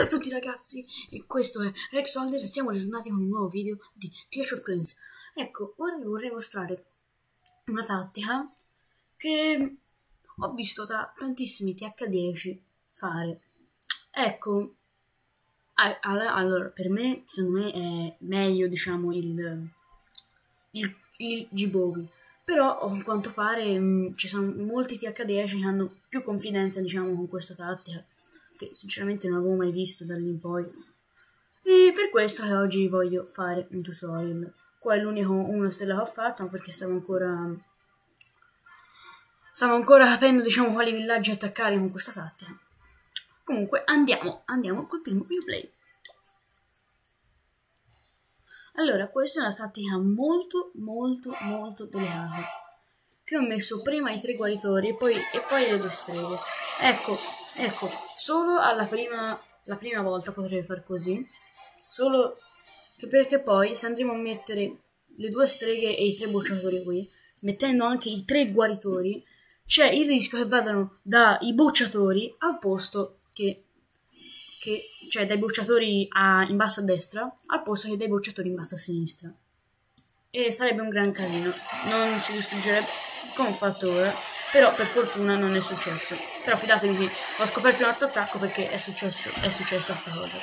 Ciao a tutti ragazzi, e questo è Rex Holder e siamo ritornati con un nuovo video di Clash of Clans. Ecco, ora vi vorrei mostrare una tattica che ho visto tantissimi TH10 fare. Ecco, allora per me, secondo me è meglio, diciamo, il G-Bowie. Però a quanto pare ci sono molti TH10 che hanno più confidenza, diciamo, con questa tattica, che sinceramente non avevo mai visto da lì in poi. E per questo che oggi voglio fare un tutorial. Qua è l'unico 1 stella che ho fatto, perché stavo ancora capendo, diciamo, quali villaggi attaccare con questa tattica. Comunque andiamo col primo gameplay. Allora, questa è una tattica molto delicata, che ho messo prima i 3 guaritori e poi le 2 streghe. Ecco, solo la prima volta potrei far così, solo che perché poi se andremo a mettere le 2 streghe e i 3 bocciatori qui, mettendo anche i 3 guaritori, c'è il rischio che vadano dai bocciatori al posto cioè dai bocciatori in basso a destra al posto che dai bocciatori in basso a sinistra, e sarebbe un gran casino, non si distruggerebbe come ho fatto ora, però per fortuna non è successo. Però fidatevi che ho scoperto un altro attacco perché è successa sta cosa.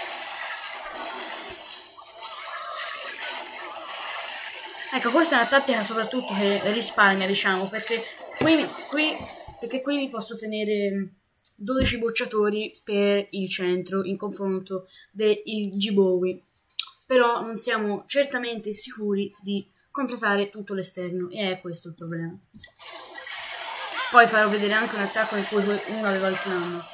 Ecco, questa è una tattica soprattutto che risparmia, diciamo, perché qui mi posso tenere 12 bocciatori per il centro in confronto del G-Bowie, però non siamo certamente sicuri di completare tutto l'esterno, e è questo il problema. Poi farò vedere anche un attacco in cui uno aveva il clan.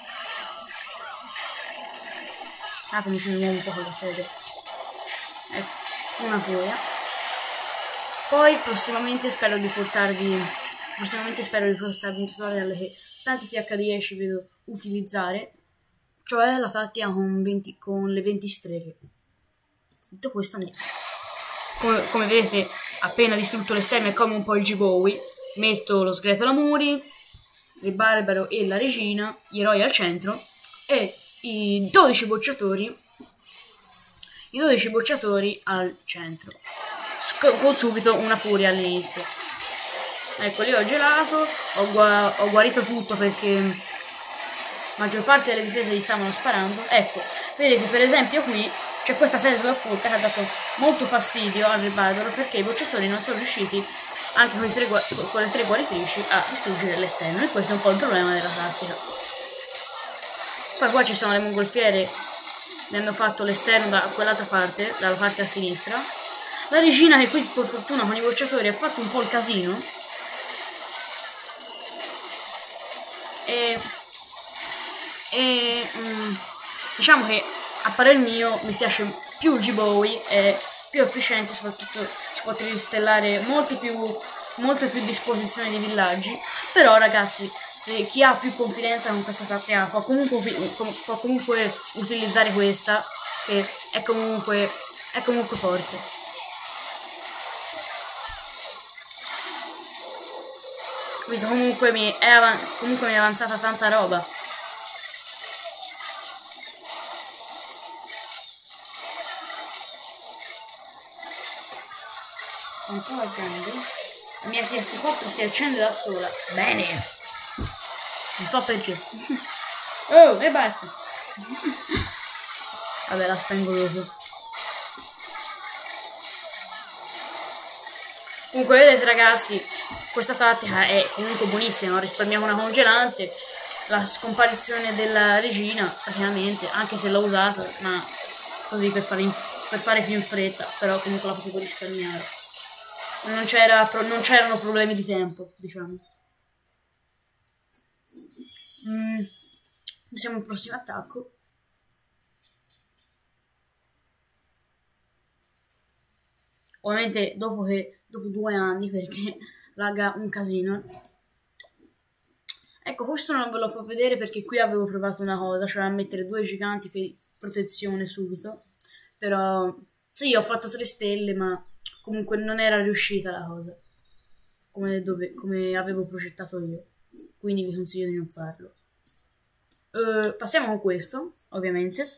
Ah, mi si muove un po' con la sede. Ecco, una furia. Poi prossimamente spero di portarvi un tutorial che tanti TH10 vedo utilizzare, cioè la tattica con le 20 streghe. Detto questo andiamo. Come vedete, appena distrutto l'esterno è come un po' il G-Bowie, metto lo Sgretolamuri, il Barbaro e la Regina, gli eroi al centro, e i 12 bocciatori al centro, con subito una furia all'inizio. Ecco, lì ho gelato, ho guarito tutto perché la maggior parte delle difese gli stavano sparando. Ecco, vedete per esempio qui c'è questa Tesla occulta che ha dato molto fastidio al Barbaro, perché i bocciatori non sono riusciti, anche con le 3 guaritrici, a distruggere l'esterno, e questo è un po' il problema della tattica. Poi qua ci sono le mongolfiere, ne hanno fatto l'esterno da quell'altra parte, dalla parte a sinistra. La regina, che qui per fortuna con i bocciatori ha fatto un po' il casino, diciamo che a parer mio mi piace più il G-Bowie, è più efficiente, soprattutto si può tristellare molte più disposizioni di villaggi. Però ragazzi, se chi ha più confidenza con questa tattica può comunque utilizzare questa, che è comunque forte. Visto comunque mi è avanzata tanta roba. Ancora accende. La mia PS4 si accende da sola. Bene. Non so perché. Oh, e basta. Vabbè, la spengo dopo. Comunque vedete ragazzi, questa tattica è comunque buonissima, risparmiamo una congelante, la scomparizione della regina praticamente, anche se l'ho usata, ma così per fare più in fretta, però comunque la potevo risparmiare. Non c'erano problemi di tempo, diciamo. Siamo al prossimo attacco. Ovviamente dopo 2 anni, perché lagga un casino. Ecco, questo non ve lo fa vedere perché qui avevo provato una cosa, cioè a mettere 2 giganti per protezione subito. Però sì, ho fatto 3 stelle, ma comunque non era riuscita la cosa come avevo progettato io, quindi vi consiglio di non farlo. Passiamo con questo. ovviamente.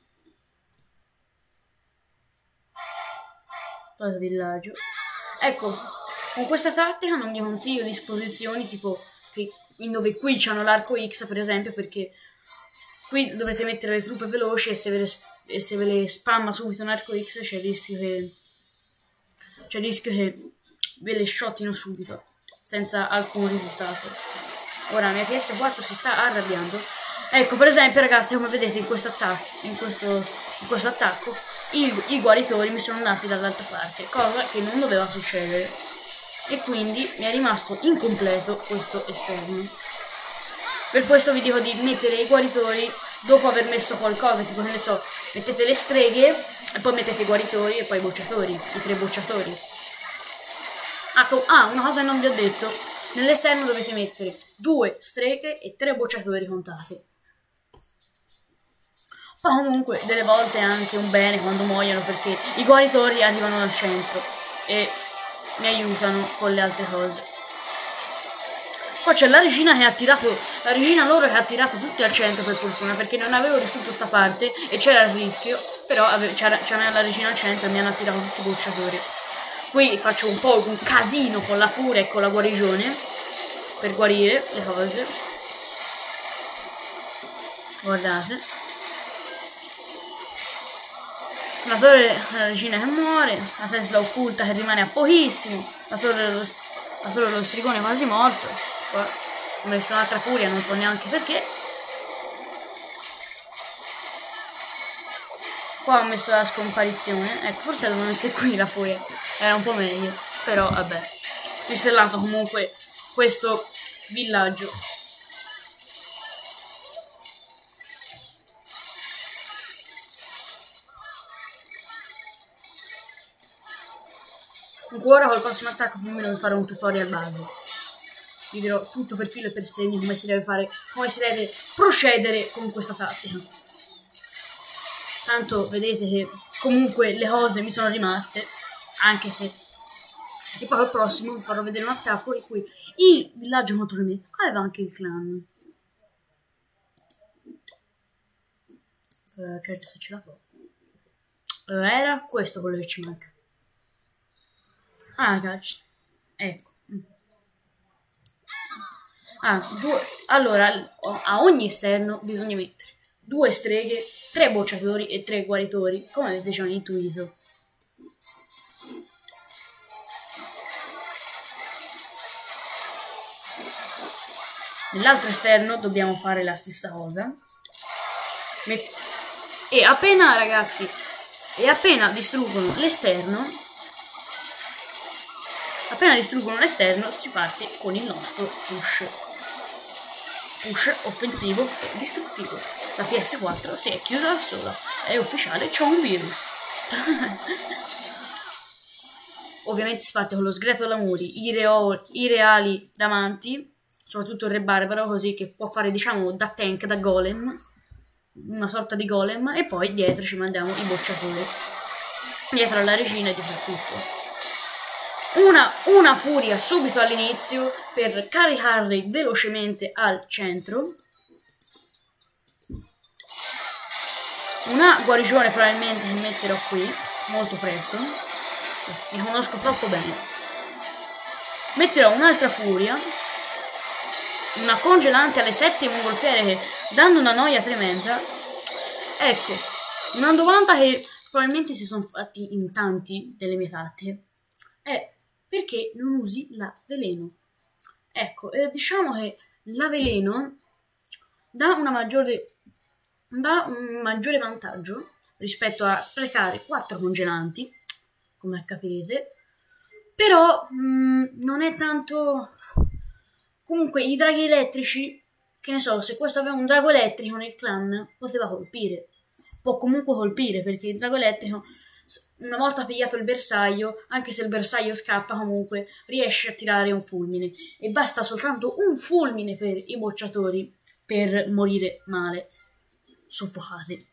Poi villaggio. Ecco, con questa tattica non vi consiglio disposizioni tipo dove qui c'hanno l'arco X, per esempio, perché qui dovrete mettere le truppe veloci e se ve le spamma subito un arco X c'è il rischio che ve le shottino subito senza alcun risultato. Ora la mia PS4 si sta arrabbiando. Ecco, per esempio, ragazzi, come vedete in questo attacco i guaritori mi sono andati dall'altra parte, cosa che non doveva succedere, e quindi mi è rimasto incompleto questo esterno. Per questo vi dico di mettere i guaritori dopo aver messo qualcosa, tipo, che ne so, mettete le streghe e poi mettete i guaritori e poi i bocciatori, i 3 bocciatori. Una cosa che non vi ho detto: nell'esterno dovete mettere 2 streghe e 3 bocciatori contati. Poi comunque delle volte è anche un bene quando muoiono, perché i guaritori arrivano dal centro e mi aiutano con le altre cose. Qua c'è la regina che ha tirato, la regina loro che ha tirato tutti al centro, per fortuna, perché non avevo distrutto sta parte e c'era il rischio, però c'era la regina al centro e mi hanno attirato tutti i bocciatori. Qui faccio un po' un casino con la furia e con la guarigione per guarire le cose. Guardate. La torre della regina che muore, la Tesla occulta che rimane a pochissimo, la torre dello strigone quasi morto. Qua ho messo un'altra furia, non so neanche perché. Qua ho messo la scomparizione. Ecco, forse devo mettere qui la furia, era un po' meglio, però vabbè. Tristellato comunque questo villaggio. Ancora col prossimo attacco più o meno devo fare un tutorial base. Vi dirò tutto per filo e per segno come si deve fare, come si deve procedere con questa tattica. Tanto vedete che comunque le cose mi sono rimaste, anche se. E poi al prossimo vi farò vedere un attacco in cui il villaggio contro me aveva anche il clan. Certo, se ce la fa. Era questo quello che ci manca. Ah, cacchio. Ecco. Allora, a ogni esterno bisogna mettere 2 streghe, 3 bocciatori e 3 guaritori, come avete già intuito. Nell'altro esterno dobbiamo fare la stessa cosa. E appena, ragazzi, distruggono l'esterno, si parte con il nostro push offensivo e distruttivo. La PS4 si è chiusa da sola, è ufficiale, c'è un virus. Ovviamente si parte con lo sgretto alla muri, i reali davanti, soprattutto il re barbaro, così che può fare, diciamo, da tank, da golem, una sorta di golem, e poi dietro ci mandiamo i bocciatori, dietro alla regina e dietro a tutto. Una furia subito all'inizio per caricarli velocemente al centro. Una guarigione probabilmente che metterò qui molto presto. Mi conosco troppo bene. Metterò un'altra furia. Una congelante alle 7 mongolfiere che danno una noia tremenda. Ecco, una domanda che probabilmente si sono fatti in tanti delle mie tattiche è: perché non usi la veleno? Ecco, diciamo che la veleno dà un maggiore vantaggio rispetto a sprecare 4 congelanti, come capirete, però non è tanto. Comunque i draghi elettrici, che ne so, se questo aveva un drago elettrico nel clan, poteva colpire. Può comunque colpire, perché il drago elettrico, una volta pigliato il bersaglio, anche se il bersaglio scappa, comunque riesce a tirare un fulmine. E basta soltanto un fulmine per i bocciatori per morire male, soffocati.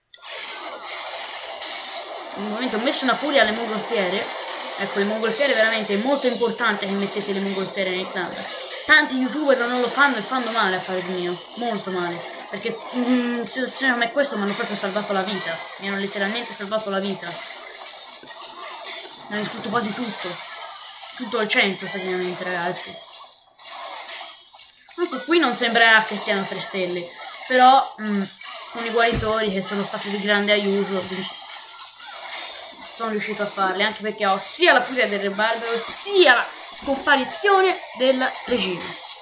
Nel momento ho messo una furia alle mongolfiere. Ecco, le mongolfiere veramente è molto importante che mettete le mongolfiere nel clan. Tanti youtuber non lo fanno e fanno male, a parer mio, molto male. Perché in situazioni come questa mi hanno proprio salvato la vita. Mi hanno letteralmente salvato la vita. Mi hanno distrutto quasi tutto. Tutto il centro praticamente, ragazzi. Comunque qui non sembrerà che siano 3 stelle. Però con i guaritori che sono stati di grande aiuto sono riuscito a farle. Anche perché ho sia la furia del re barbaro sia la scomparizione della regina.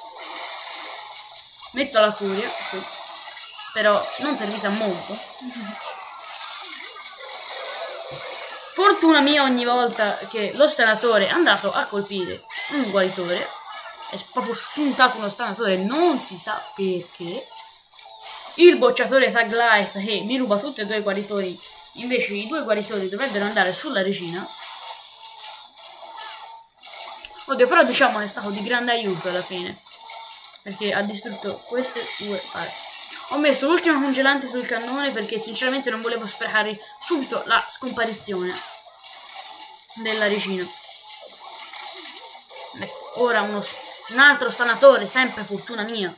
Metto la furia qui. Però non servita molto. Fortuna mia ogni volta che lo stanatore è andato a colpire un guaritore, è proprio spuntato uno stanatore, non si sa perché. Il bocciatore Tag Life che mi ruba tutti e 2 i guaritori, invece i 2 guaritori dovrebbero andare sulla regina. Oddio, però diciamo che è stato di grande aiuto alla fine, perché ha distrutto queste 2 parti. Ho messo l'ultima congelante sul cannone perché sinceramente non volevo sprecare subito la scomparizione della regina. Ecco, ora un altro stanatore, sempre fortuna mia,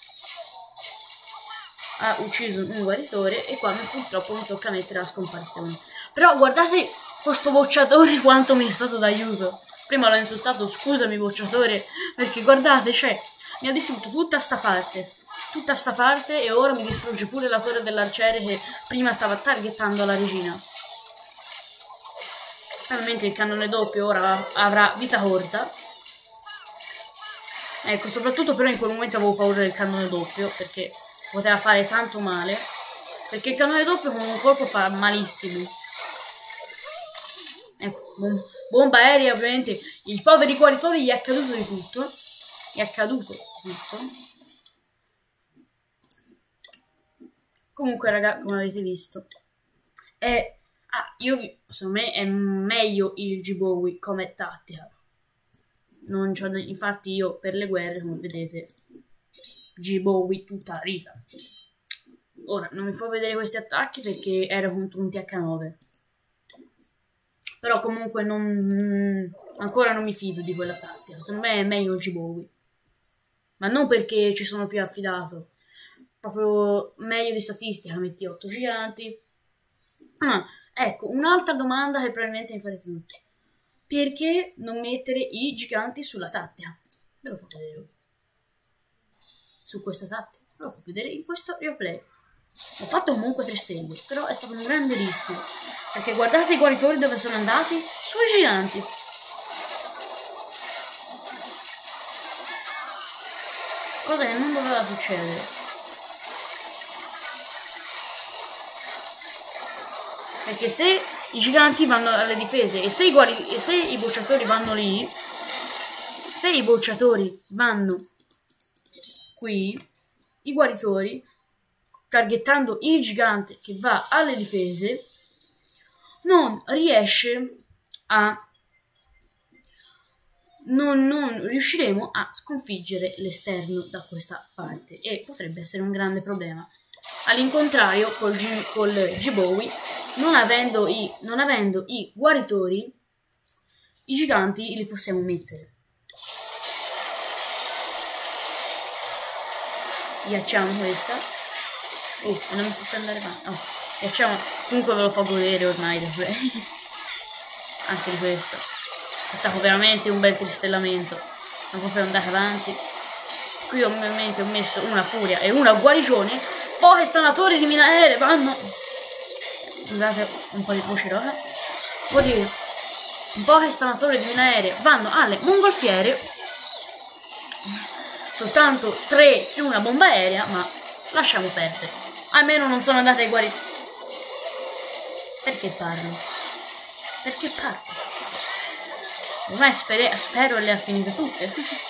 ha ucciso un guaritore e qua purtroppo mi tocca mettere la scomparizione. Però guardate questo bocciatore quanto mi è stato d'aiuto. Prima l'ho insultato, scusami bocciatore, perché guardate, cioè, mi ha distrutto tutta sta parte e ora mi distrugge pure la torre dell'arciere che prima stava targettando la regina. Ovviamente il cannone doppio ora avrà vita corta. Ecco, soprattutto però in quel momento avevo paura del cannone doppio perché poteva fare tanto male. Perché il cannone doppio con un colpo fa malissimo. Ecco, bomba aerea ovviamente. I poveri guaritori gli è accaduto di tutto. Comunque raga, come avete visto secondo me è meglio il G-Bowie come tattica. Infatti io per le guerre, come vedete, G-Bowie tutta la vita. Ora non mi fa vedere questi attacchi perché ero contro un TH9, però comunque ancora non mi fido di quella tattica. Secondo me è meglio il G-Bowie, ma non perché ci sono più affidato, proprio meglio di statistica. Metti 8 giganti. Ecco, un'altra domanda che probabilmente mi farete tutti: perché non mettere i giganti sulla tattica? Ve lo faccio vedere su questa tattica, ve lo faccio vedere in questo replay. Ho fatto comunque 3 stelle, però è stato un grande rischio, perché guardate i guaritori dove sono andati, sui giganti. Cosa che non doveva succedere. Perché se i giganti vanno alle difese e se i bocciatori vanno lì, se i bocciatori vanno qui, i guaritori, targettando il gigante che va alle difese, non riusciremo a sconfiggere l'esterno da questa parte e potrebbe essere un grande problema. All'incontrario, col G-Bowie, non avendo i guaritori, i giganti li possiamo mettere. Ghiacciamo questa. Oh, non mi fa andare avanti. Oh, ghiacciamo. Comunque ve lo fa godere ormai anche di questo. È stato veramente un bel tristellamento. Non proprio andare avanti. Qui ovviamente ho messo una furia e una guarigione. Poi stanatori di mina aeree vanno. Scusate un po' di voce rosa. Un po' che stanatori di mina aeree vanno alle mongolfiere. Soltanto 3 più una bomba aerea, ma lasciamo perdere. Almeno non sono andate ai guariti. Perché parlo? Ormai spero le ha finite tutte.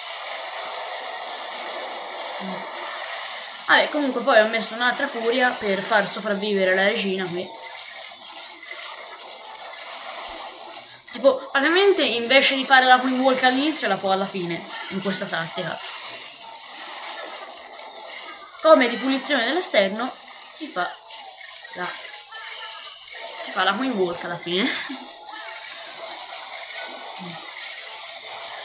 Vabbè, comunque poi ho messo un'altra furia per far sopravvivere la regina qui. Tipo, praticamente invece di fare la Queen Walk all'inizio la fa alla fine, in questa tattica. Come ripulizone dell'esterno si fa la Queen Walk alla fine.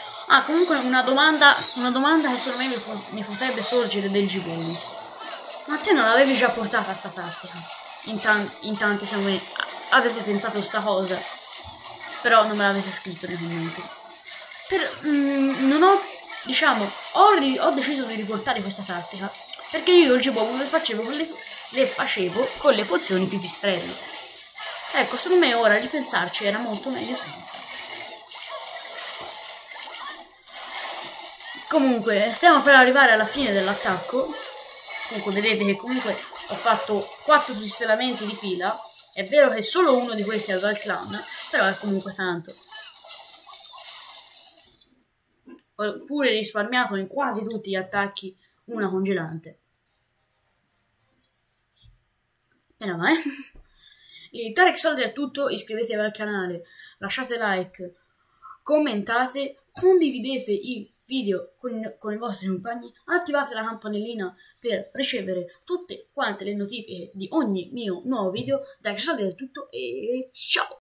Comunque una domanda che secondo me mi potrebbe sorgere del G-Bowie. Ma te non l'avevi già portata sta tattica? In tanti secondo me avete pensato sta cosa, però non me l'avete scritto nei commenti. Non ho, diciamo, ho deciso di riportare questa tattica perché io il Gibobo le facevo con le pozioni pipistrello. Ecco, secondo me ora ripensarci era molto meglio senza. Comunque, stiamo per arrivare alla fine dell'attacco. Comunque, vedete che comunque ho fatto 4 svistellamenti di fila. È vero che solo uno di questi aveva il clan, però è comunque tanto. Ho pure risparmiato in quasi tutti gli attacchi una congelante. Bene, ma Tarek Soldi è tutto, iscrivetevi al canale, lasciate like, commentate, condividete il video con i vostri compagni, attivate la campanellina per ricevere tutte quante le notifiche di ogni mio nuovo video. Tarek Soldi è tutto e ciao!